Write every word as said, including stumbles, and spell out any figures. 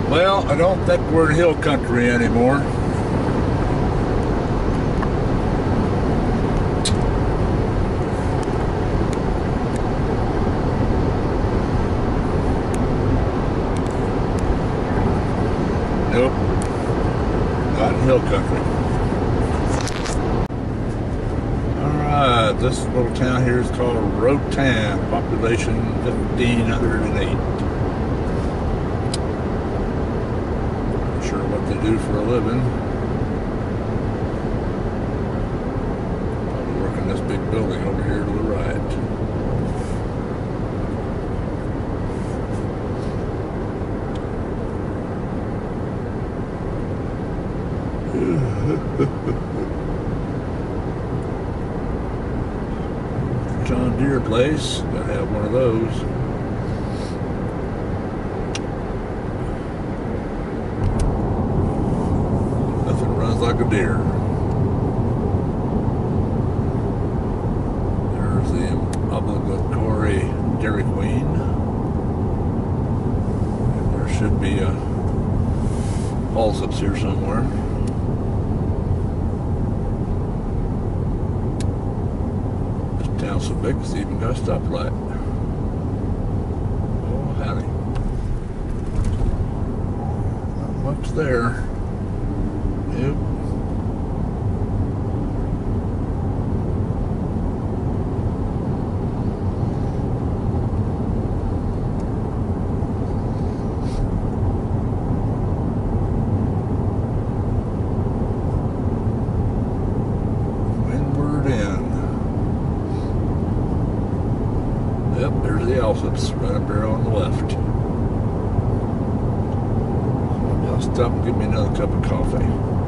Well, I don't think we're in hill country anymore. Nope, not in hill country. Alright, this little town here is called Rotan, population fifteen oh eight. Not sure what they do for a living. Probably work in this big building over here to the right. John Deere place, gotta have one of those. Nothing runs like a deer. There's the obligatory Dairy Queen. And there should be a Allsup's here somewhere. Town's so big, it's even got a stoplight. Oh, howdy. Not much there. Yep. Windward Inn. Yep, there's the Allsup's right up there on the left. Maybe I'll stop and get me another cup of coffee.